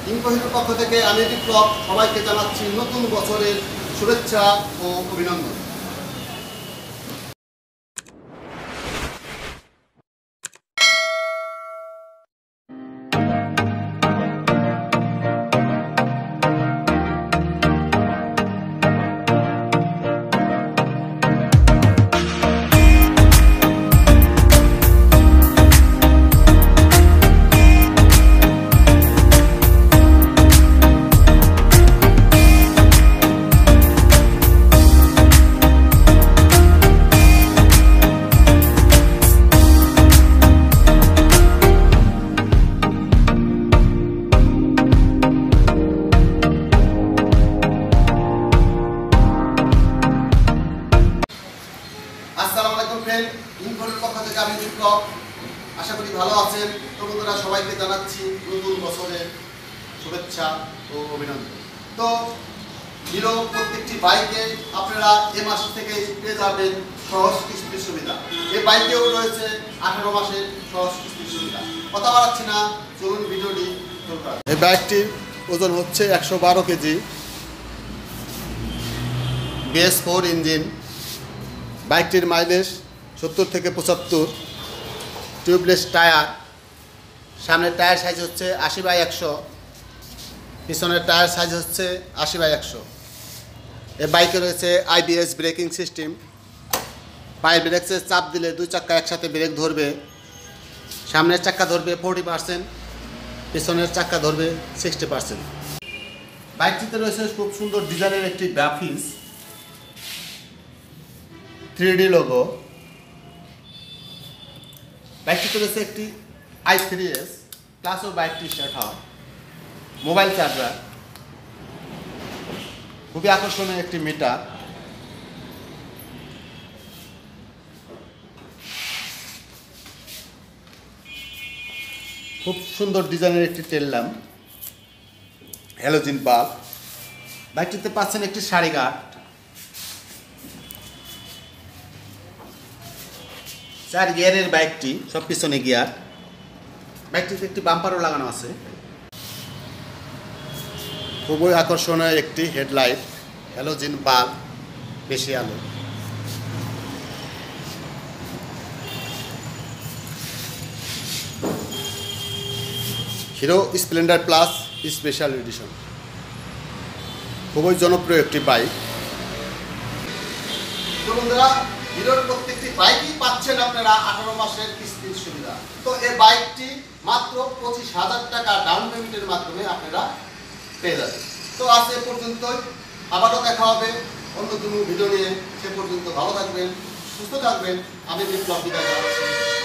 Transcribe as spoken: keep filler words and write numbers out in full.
ইনকোহিনোর পক্ষ থেকে আমি বিপ্লব সবাইকে জানাচ্ছি নতুন বছরের শুভেচ্ছা ও অভিনন্দন। আসসালামু আলাইকুম ফ্রেন্ড, ইনকোহিনোর পক্ষ থেকে আমি বিপ্লব। আশা করি ভালো আছেন। তো বন্ধুরা, সবাইকে জানাচ্ছি নতুন বছরের শুভেচ্ছা ও অভিনন্দন। তো হিরো প্রত্যেকটি বাইকে আপনারা এ মাস থেকে পেয়ে যাবেন সহজ কিস্তির সুবিধা। এই বাইকেও রয়েছে আঠারো মাসের সহজ কিস্তির সুবিধা। কথা বাড়াচ্ছি না, চলুন ভিডিওটি শুরু করা। এই বাইকটির ওজন হচ্ছে একশো বারো কেজি, বিএস ফোর ইঞ্জিন। বাইকটির মাইলেজ সত্তর থেকে পঁচাত্তর। Tubeless tyre. সামনের টায়ার সাইজ হচ্ছে আশি বাই একশো, পিছনের টায়ার সাইজ হচ্ছে আশি বাই একশো। এই বাইকে রয়েছে আইবিএস ব্রেকিং সিস্টেম। পায়ের ব্রেকসে চাপ দিলে দুই চাক্কা একসাথে ব্রেক ধরবে। সামনের চাক্কা ধরবে ফোরটি পার্সেন্ট, পিছনের চাক্কা ধরবে সিক্সটি পার্সেন্ট। বাইকটিতে রয়েছে খুব সুন্দর ডিজাইনের একটি গ্রাফিক্স, থ্রি ডি লোগো। বাইকটিতে রয়েছে একটি আই থ্রি এস প্লাস ও বাইকটি স্টার্ট হয়। মোবাইল চার্জার, খুবই আকর্ষণীয় একটি মিটার। খুব সুন্দর ডিজাইনের একটি টেল ল্যাম্প, হ্যালোজিন বাল্ব। বাইকটিতে পাচ্ছেন একটি সারি গার্ড, চার গিয়ারের বাইকটি, সব পিছনে গিয়ার। বাইকটিতে একটি বাম্পারও লাগানো আছে। খুবই আকর্ষণীয় একটি হেডলাইট, হ্যালোজিন বাল্ব, বেশি আলো। Hero Splendor plus special edition, খুবই জনপ্রিয় একটি বাইক। তো বন্ধুরা, হিরোর প্রত্যেকটি বাইকই পাচ্ছেন আপনারা আঠারো মাসের কিস্তির সুবিধা। তো এই বাইকটি মাত্র পঁচিশ হাজার টাকা ডাউন পেমেন্টের মাধ্যমে আপনারা পেয়ে যাবেন। তো আজ এ পর্যন্তই, আবারও দেখা হবে অন্য কোনো ভিডিও নিয়ে। সে পর্যন্ত ভালো থাকবেন, সুস্থ থাকবেন। আমি বিপ্লব বিদায় জানাচ্ছি।